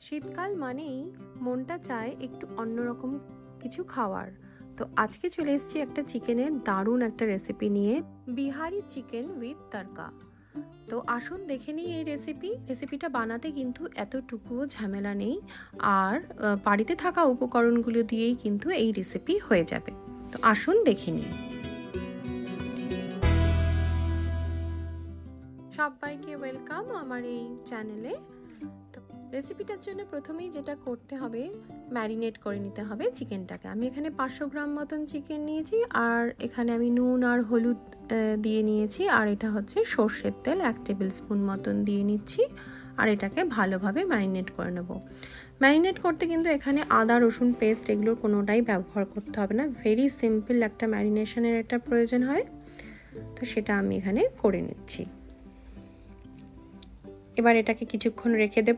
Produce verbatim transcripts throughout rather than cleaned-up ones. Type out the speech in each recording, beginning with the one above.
শীতকাল মানেই মনটা চায় একটু অন্যরকম কিছু খাওয়ার। তো আজকে চলে এসেছি একটা চিকেনের দারুণ একটা রেসিপি নিয়ে, বিহারি চিকেন উইথ তড়কা। তো আসুন দেখে নিই এই রেসিপি রেসিপিটা বানাতে কিন্তু এতটুকুও ঝামেলা নেই, আর বাড়িতে থাকা উপকরণগুলো দিয়েই কিন্তু এই রেসিপি হয়ে যাবে। তো আসুন দেখে নিই। সবাইকে ওয়েলকাম আমার এই চ্যানেলে। তো রেসিপিটার জন্য প্রথমেই যেটা করতে হবে, ম্যারিনেট করে নিতে হবে চিকেনটাকে। আমি এখানে পাঁচশো গ্রাম মতন চিকেন নিয়েছি, আর এখানে আমি নুন আর হলুদ দিয়ে নিয়েছি, আর এটা হচ্ছে সর্ষের তেল এক টেবিল স্পুন মতন দিয়ে নিচ্ছি, আর এটাকে ভালোভাবে ম্যারিনেট করে নেব। ম্যারিনেট করতে কিন্তু এখানে আদা রসুন পেস্ট এগুলোর কোনোটাই ব্যবহার করতে হবে না, ভেরি সিম্পল একটা ম্যারিনেশনের একটা প্রয়োজন হয়। তো সেটা আমি এখানে করে নিচ্ছি। এবার এটাকে কিছুক্ষণ রেখে দেব।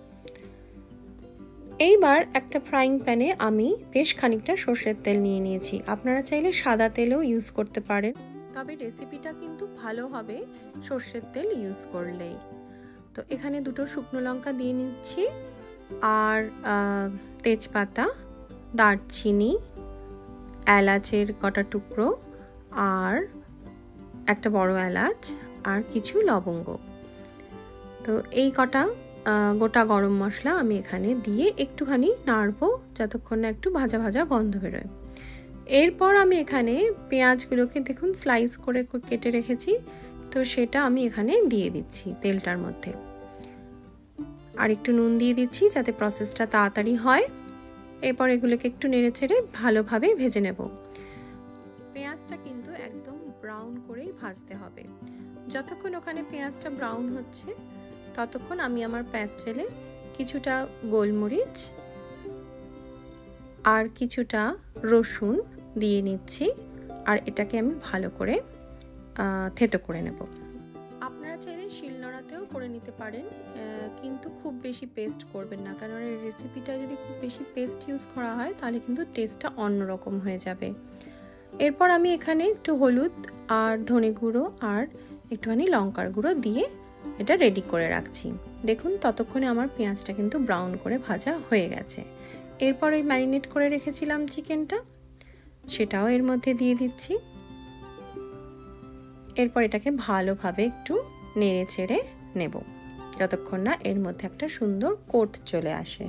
এইবার একটা ফ্রাইং প্যানে আমি বেশ খানিকটা সর্ষের তেল নিয়ে নিয়েছি। আপনারা চাইলে সাদা তেলও ইউজ করতে পারেন, তবে রেসিপিটা কিন্তু ভালো হবে সর্ষের তেল ইউজ করলেই। তো এখানে দুটো শুকনো লঙ্কা দিয়ে নিচ্ছি, আর তেজপাতা, দারচিনি, এলাচের কটা টুকরো, আর একটা বড় এলাচ, আর কিছু লবঙ্গ। তো এই কটা গোটা গরম মশলা আমি এখানে দিয়ে একটুখানি নাড়বো যতক্ষণ না একটু ভাজা ভাজা গন্ধ বেরোয়। এরপর আমি এখানে পেঁয়াজগুলোকে দেখুন স্লাইস করে কেটে রেখেছি, তো সেটা আমি এখানে দিয়ে দিচ্ছি তেলটার মধ্যে। আর একটু নুন দিয়ে দিচ্ছি যাতে প্রসেসটা তাড়াতাড়ি হয়। এরপর এগুলোকে একটু নেড়ে চেড়ে ভালোভাবে ভেজে নেব। পেঁয়াজটা কিন্তু একদম ব্রাউন করেই ভাজতে হবে। যতক্ষণ ওখানে পেঁয়াজটা ব্রাউন হচ্ছে ততক্ষণ আমি আমার প্যাস্টেলে কিছুটা গোলমরিচ আর কিছুটা রসুন দিয়ে নিচ্ছি, আর এটাকে আমি ভালো করে থেতো করে নেব। আপনারা চাইলে শিলনোড়াতেও করে নিতে পারেন, কিন্তু খুব বেশি পেস্ট করবেন না, কারণ এই রেসিপিটা যদি খুব বেশি পেস্ট ইউজ করা হয় তাহলে কিন্তু টেস্টটা অন্যরকম হয়ে যাবে। এরপর আমি এখানে একটু হলুদ আর ধনে গুঁড়ো আর একটুখানি লঙ্কার গুঁড়ো দিয়ে এটা রেডি করে রাখছি। দেখুন ততক্ষণে আমার পেঁয়াজটা কিন্তু ব্রাউন করে ভাজা হয়ে গেছে। এরপর ওই ম্যারিনেট করে রেখেছিলাম চিকেনটা, সেটাও এর মধ্যে দিয়ে দিচ্ছি। এরপর এটাকে ভালোভাবে একটু নেড়ে চেড়ে নেব যতক্ষণ না এর মধ্যে একটা সুন্দর কোট চলে আসে।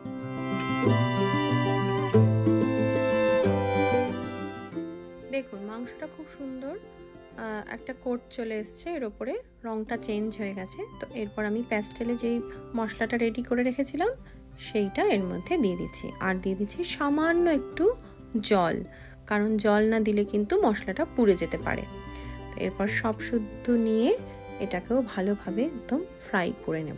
দেখুন মাংসটা খুব সুন্দর একটা কোট চলে এসছে, এর ওপরে রংটা চেঞ্জ হয়ে গেছে। তো এরপর আমি প্যাস্টেলে যেই মশলাটা রেডি করে রেখেছিলাম সেইটা এর মধ্যে দিয়ে দিচ্ছি, আর দিয়ে দিচ্ছি সামান্য একটু জল, কারণ জল না দিলে কিন্তু মশলাটা পুড়ে যেতে পারে। তো এরপর সব শুদ্ধ নিয়ে এটাকেও ভালোভাবে একদম ফ্রাই করে নেব।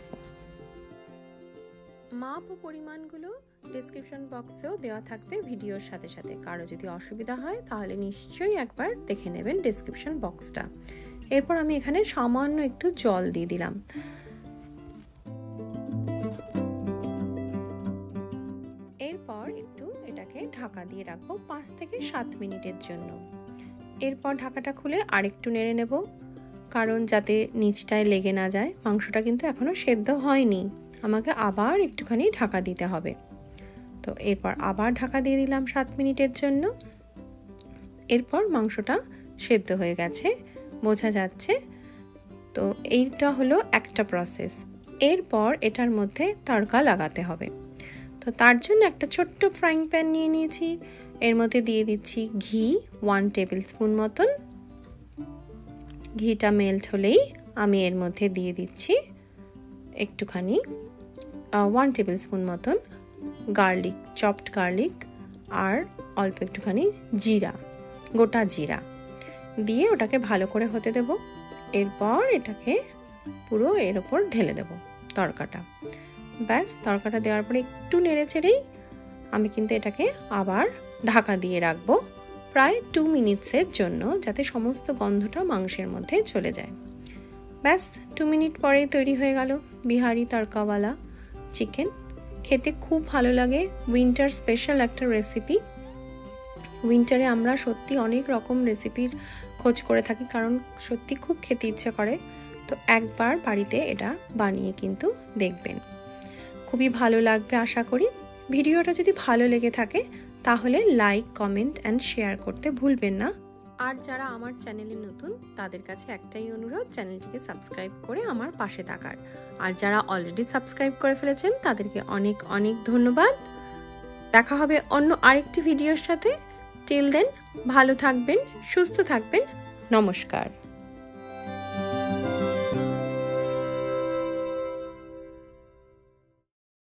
মাপ ও পরিমাণগুলো ডেসক্রিপশন বক্সেও দেওয়া থাকবে ভিডিওর সাথে সাথে। কারো যদি অসুবিধা হয় তাহলে নিশ্চয়ই একবার দেখে নেবেন ডেসক্রিপশন বক্সটা। এরপর আমি এখানে সামান্য একটু জল দিয়ে দিলাম। এরপর একটু এটাকে ঢাকা দিয়ে রাখবো পাঁচ থেকে সাত মিনিটের জন্য। এরপর ঢাকাটা খুলে আরেকটু নেড়ে নেব, কারণ যাতে নিচটায় লেগে না যায়। মাংসটা কিন্তু এখনো সেদ্ধ হয়নি, আমাকে আবার একটুখানি ঢাকা দিতে হবে। তো এরপর আবার ঢাকা দিয়ে দিলাম সাত মিনিটের জন্য। এরপর মাংসটা সেদ্ধ হয়ে গেছে বোঝা যাচ্ছে। তো এইটা হলো একটা প্রসেস। এরপর এটার মধ্যে তড়কা লাগাতে হবে। তো তার জন্য একটা ছোট্ট ফ্রাইং প্যান নিয়ে নিয়েছি, এর মধ্যে দিয়ে দিচ্ছি ঘি ওয়ান টেবিল স্পুন মতন। ঘিটা মেল্ট হলেই আমি এর মধ্যে দিয়ে দিচ্ছি একটুখানি ওয়ান টেবিল স্পুন মতন গার্লিক, চপড গার্লিক, আর অল্প একটুখানি জিরা, গোটা জিরা দিয়ে ওটাকে ভালো করে হতে দেব। এরপর এটাকে পুরো এর ওপর ঢেলে দেব তড়কাটা। ব্যাস, তড়কাটা দেওয়ার পরে একটু নেড়ে চেড়েই আমি কিন্তু এটাকে আবার ঢাকা দিয়ে রাখবো প্রায় টু মিনিটসের জন্য, যাতে সমস্ত গন্ধটা মাংসের মধ্যে চলে যায়। ব্যাস, টু মিনিট পরেই তৈরি হয়ে গেল বিহারি তড়কাওয়ালা চিকেন। খেতে খুব ভালো লাগে, উইন্টার স্পেশাল একটা রেসিপি। উইন্টারে আমরা সত্যি অনেক রকম রেসিপির খোঁজ করে থাকি, কারণ সত্যি খুব খেতে ইচ্ছে করে। তো একবার বাড়িতে এটা বানিয়ে কিন্তু দেখবেন। খুবই ভালো লাগবে আশা করি। ভিডিওটা যদি ভালো লেগে থাকে তাহলে লাইক, কমেন্ট অ্যান্ড শেয়ার করতে ভুলবেন না। আর যারা আমার চ্যানেলে নতুন তাদের কাছে একটাই অনুরোধ, চ্যানেলটিকে সাবস্ক্রাইব করে আমার পাশে থাকার। আর যারা অলরেডি সাবস্ক্রাইব করে ফেলেছেন তাদেরকে অনেক অনেক ধন্যবাদ। দেখা হবে অন্য আরেকটি ভিডিওর সাথে। টিল দেন ভালো থাকবেন, সুস্থ থাকবেন। নমস্কার।